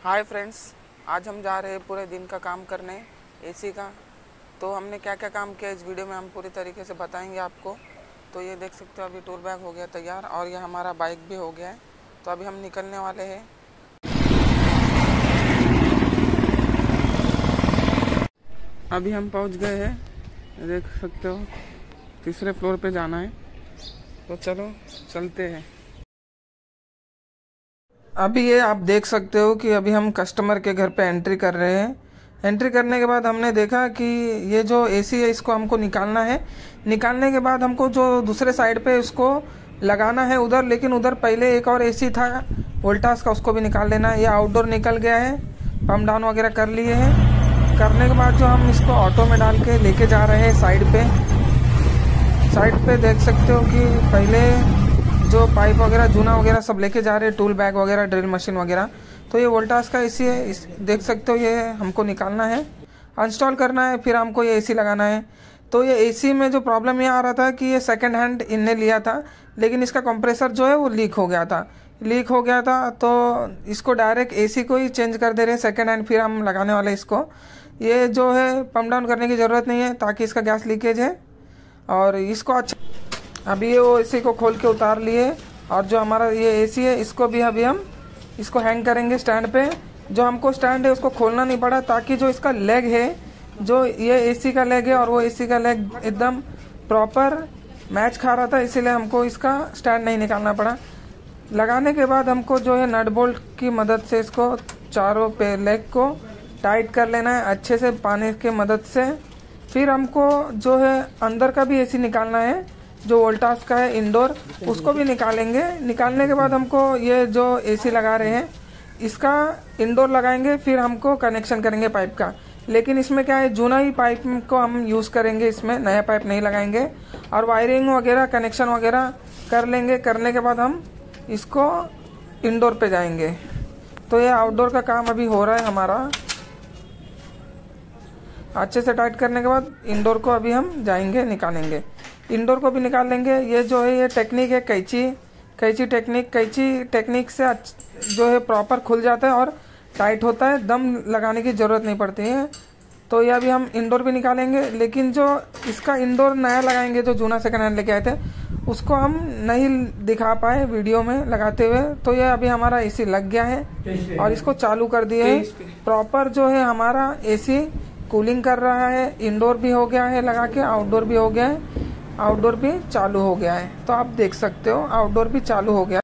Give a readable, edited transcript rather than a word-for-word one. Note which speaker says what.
Speaker 1: Hi friends, आज हम जा रहे हैं पूरे दिन का काम करने एसी का। तो हमने क्या क्या काम किया इस वीडियो में हम पूरी तरीके से बताएंगे आपको। तो ये देख सकते हो, अभी टूल बैग हो गया तैयार और ये हमारा बाइक भी हो गया है। तो अभी हम निकलने वाले हैं। अभी हम पहुंच गए हैं, देख सकते हो तीसरे फ्लोर पे जाना है। तो चलो चलते हैं। अभी ये आप देख सकते हो कि अभी हम कस्टमर के घर पे एंट्री कर रहे हैं। एंट्री करने के बाद हमने देखा कि ये जो एसी है इसको हमको निकालना है। निकालने के बाद हमको जो दूसरे साइड पे इसको लगाना है उधर, लेकिन उधर पहले एक और एसी था वोल्टास का, उसको भी निकाल लेना है। ये आउटडोर निकल गया है, पम्प डाउन वगैरह कर लिए हैं। करने के बाद जो हम इसको ऑटो में डाल के लेके जा रहे हैं साइड पे। साइड पे देख सकते हो कि पहले जो पाइप वगैरह जूना वगैरह सब लेके जा रहे हैं, टूल बैग वगैरह, ड्रिल मशीन वगैरह। तो ये वोल्टास का एसी है, देख सकते हो। ये हमको निकालना है, इंस्टॉल करना है, फिर हमको ये एसी लगाना है। तो ये एसी में जो प्रॉब्लम ये आ रहा था कि ये सेकंड हैंड इनने लिया था, लेकिन इसका कंप्रेसर जो है वो लीक हो गया था। तो इसको डायरेक्ट एसी को ही चेंज कर दे रहे हैं सेकंड हैंड, फिर हम लगाने वाले इसको। ये जो है पम्प डाउन करने की ज़रूरत नहीं है ताकि इसका गैस लीकेज है। और इसको अच्छा, अभी ये वो एसी को खोल के उतार लिए। और जो हमारा ये एसी है इसको भी अभी हम इसको हैंग करेंगे स्टैंड पे। जो हमको स्टैंड है उसको खोलना नहीं पड़ा, ताकि जो इसका लेग है, जो ये एसी का लेग है और वो एसी का लेग एकदम प्रॉपर मैच खा रहा था, इसीलिए हमको इसका स्टैंड नहीं निकालना पड़ा। लगाने के बाद हमको जो है नट बोल्ट की मदद से इसको चारों पे लेग को टाइट कर लेना है अच्छे से पानी के मदद से। फिर हमको जो है अंदर का भी एसी निकालना है, जो वोल्टास का है इंडोर, उसको भी निकालेंगे। निकालने के बाद हमको ये जो एसी लगा रहे हैं इसका इंडोर लगाएंगे, फिर हमको कनेक्शन करेंगे पाइप का। लेकिन इसमें क्या है, जूना ही पाइप को हम यूज करेंगे, इसमें नया पाइप नहीं लगाएंगे। और वायरिंग वगैरह कनेक्शन वगैरह कर लेंगे। करने के बाद हम इसको इंडोर पे जाएंगे। तो ये आउटडोर का काम अभी हो रहा है हमारा। अच्छे से टाइट करने के बाद इंडोर को अभी हम जाएंगे निकालेंगे। इंडोर को भी निकाल लेंगे। ये जो है ये टेक्निक है कैंची टेक्निक से जो है प्रॉपर खुल जाता है और टाइट होता है, दम लगाने की ज़रूरत नहीं पड़ती है। तो ये अभी हम इंडोर भी निकालेंगे। लेकिन जो इसका इंडोर नया लगाएंगे, जो जूना सेकंड हैंड लेके आए थे, उसको हम नहीं दिखा पाए वीडियो में लगाते हुए। तो ये अभी हमारा एसी लग गया है और इसको चालू कर दिए। प्रॉपर जो है हमारा एसी कूलिंग कर रहा है। इंडोर भी हो गया है लगा के, आउटडोर भी हो गया है, आउटडोर भी चालू हो गया है। तो आप देख सकते हो आउटडोर भी चालू हो गया।